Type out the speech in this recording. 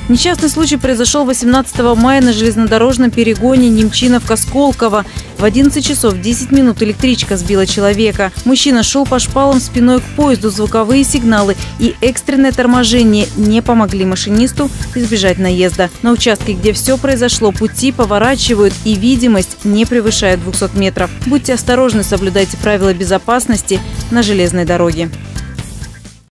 Несчастный случай произошел 18 мая на железнодорожном перегоне Немчиновка-Сколково. В 11 часов 10 минут электричка сбила человека. Мужчина шел по шпалам спиной к поезду. Звуковые сигналы и экстренное торможение не помогли машинисту избежать наезда. На участке, где все произошло, пути поворачивают и видимость не превышает 200 метров. Будьте осторожны, соблюдайте правила безопасности на железной дороге.